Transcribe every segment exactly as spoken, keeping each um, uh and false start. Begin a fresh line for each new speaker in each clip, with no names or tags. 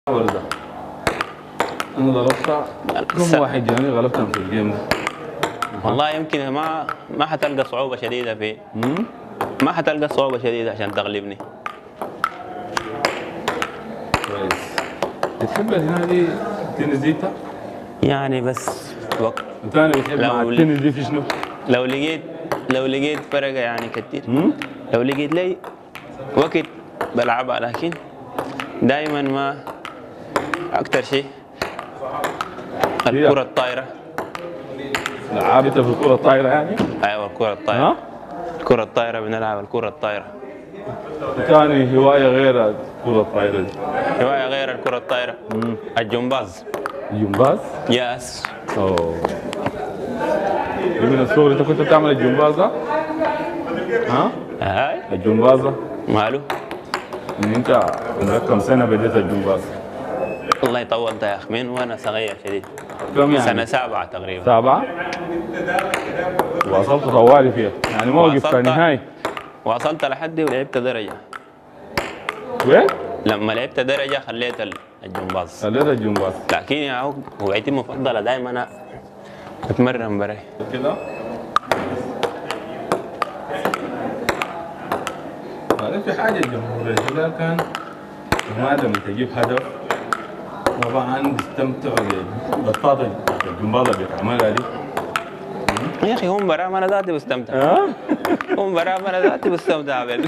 وردة. انا ضربتها كم واحد جاني غلبتهم في الجيم ده.
والله يمكن ما ما حتلقى صعوبة شديدة في
امم
ما حتلقى صعوبة شديدة عشان تغلبني.
كويس. بتحب الهنا دي التنس دي انت؟
يعني بس وقت
انت انا بتحب مع
لو
التنس دي في شنو؟
لو لقيت لو لقيت فرقة يعني كتير.
امم
لو لقيت لي وقت بلعبها، لكن دائما ما أكتر شيء الكرة الطايرة.
لعبتها في الكرة الطايرة يعني؟
أيوة الكرة الطايرة.
ها؟
الكرة الطايرة بنلعب الكرة الطايرة.
ثاني هواية غير الكرة الطايرة دي.
هواية غير الكرة الطايرة.
امم
الجمباز.
جمباز؟
ياس.
اوه. دي من الصغر انت كنت بتعمل الجمباز ده؟ ها؟
هاي
الجمباز ده؟
ماله؟
ان انت عندك كم سنة بديت الجمباز؟
الله يطول يا اخ، من وانا صغير شديد.
كم يعني؟
سنة سابعة تقريبا.
سبعة؟ وصلت طوالي فيها، يعني ما وقفت
وصلت-
نهائي.
وصلت لحد ولعبت درجة.
وين؟
لما لعبت درجة خليت ال- الجمباز.
خليت الجمباز.
لكن يا هو هوايتي المفضلة دائما انا اتمرن بري.
كده؟ بعدين في حاجة جمهور الهلال كان ما لما تجيب هدف طبعا بيستمتعوا بالبطاطا الجمباز اللي بيتعملها دي.
يا اخي هم برا ما انا ذاتي بستمتع.
ها؟
هم برا ما انا ذاتي بستمتع بال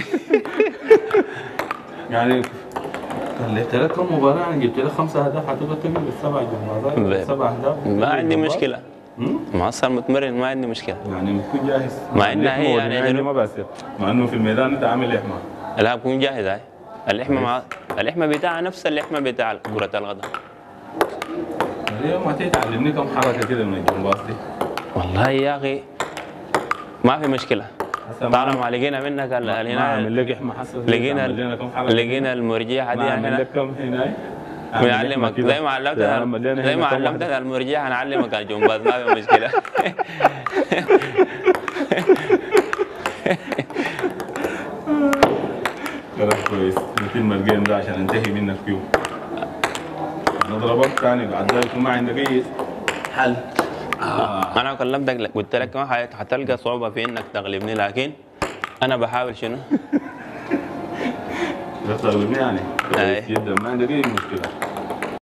يعني خليت لك كم مباراة، أنا جبت لك خمسة أهداف حتبقى تجيب السبع جمبازات سبع أهداف.
ما عندي
جمباز.
مشكلة.
مم؟
ما اصلا متمرن ما عندي مشكلة.
يعني بتكون جاهز
مع إنها هي يعني
يعني
جنوب-
ما بأسر، مع إنه في الميدان أنت عامل إحماء.
لا بكون جاهز هاي. اللحمة مع اللحمة بتاعها نفس اللحمة بتاع كرة القدم.
اليوم ما تعلمني كم حركة كده من الجمباز دي.
والله يا اخي ما في مشكلة.
هسه ما
طالما لقينا منك ال-
ما
هنا
أعمل لك إحماء حسن.
لقينا
تعمل لنا كم حركة
لقينا المرجيحة دي
ما أعمل
هنا
لك كم هنا. أعمل إحماء
بنعلمك
كده.
زي ما علمتك
تعمل لنا
زي
هنا
ما
كم
علمتك
واحدة.
المرجيحة هنعلمك الجمباز، ما في مشكلة.
كلام كويس، نتم الجيم ده عشان انتهي منك فيه. انا ضربك ثاني بعد ذلك ما عندك اي حل. آه.
انا كلمتك قلت لك ما حت- حتلقى صعوبة في انك تغلبني، لكن انا بحاول شنو؟
بس تغلبني يعني
أي.
كويس جدا، ما عندك اي مشكله.